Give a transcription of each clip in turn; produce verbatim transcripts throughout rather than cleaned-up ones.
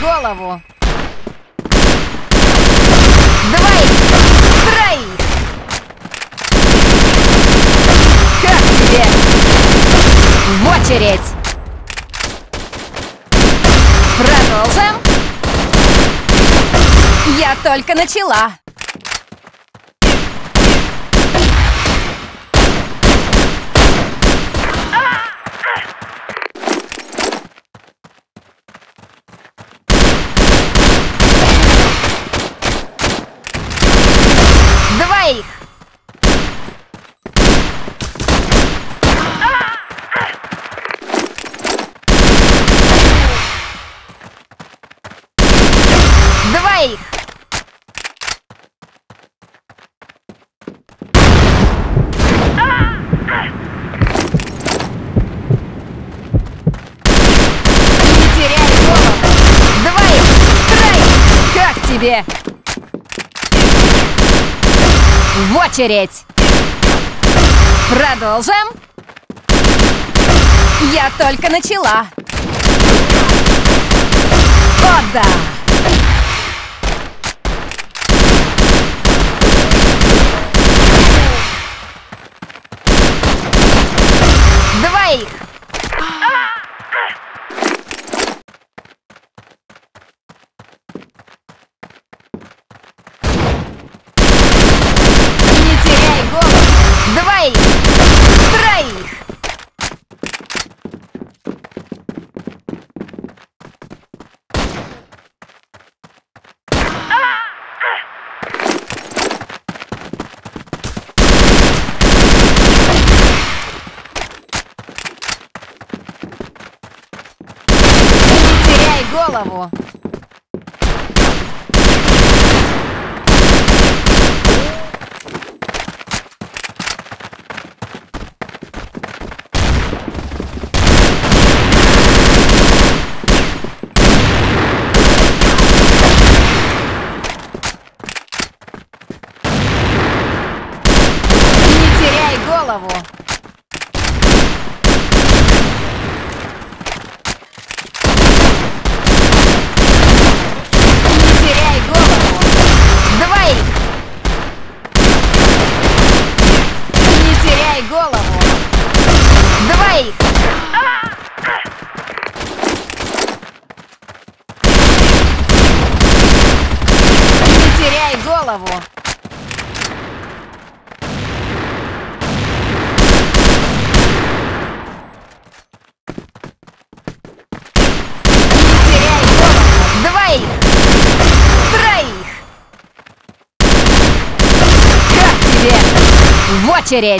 голову! Двоих! Троих! Как тебе? В очередь! Продолжим! Я только начала! Двоих! Двоих! Не теряй голову! Двоих! Троих! Как тебе? В очередь! Продолжим! Я только начала! О, да! Двоих! Не теряй голову! Двоих! Троих! Голову. Не теряй голову. Голову! Двоих! Не теряй голову! Не теряй голову! Двоих! Троих! Как тебе? В очередь!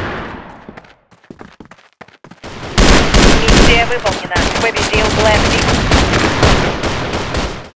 Миссия выполнена. Победил Блэк Лист.